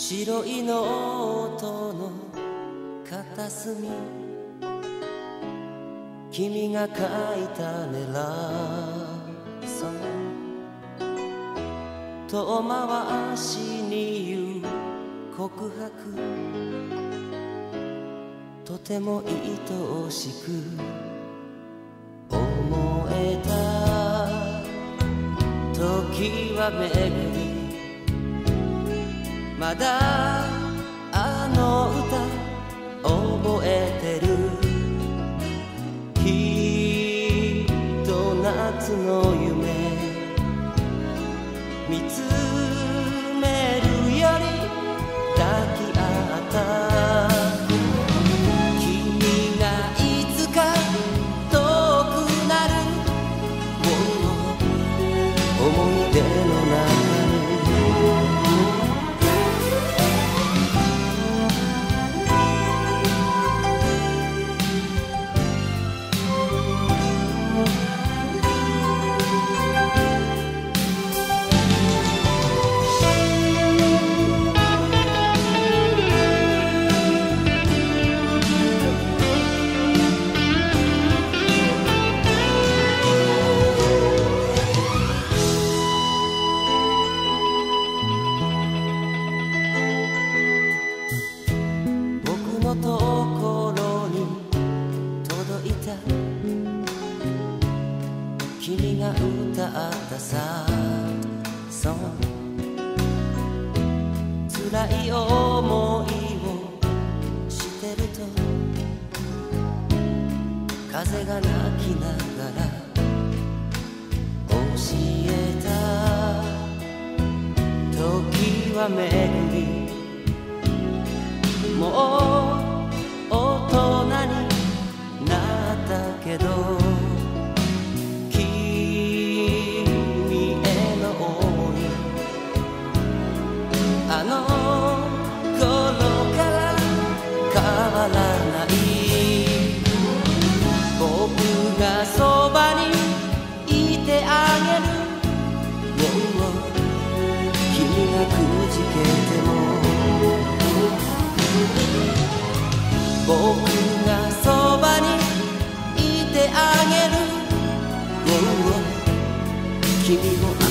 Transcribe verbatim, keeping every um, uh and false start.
白いノートの片隅、君が書いたねラブソング、遠回しに言う告白、とても愛しく思えた。時は巡り、まだあの歌覚えてる。きっと夏の夢見つめるより抱き合った。君がいつか遠くなる思い出の中に、のところに届いた。君が歌ったさソング、辛い思いをしてると風が泣きながら教えた。時は巡り、もう大人になったけど、君への想いあの頃から変わらない。僕がそばにいてあげる。君がくじけても僕がそばにいてあげる。君を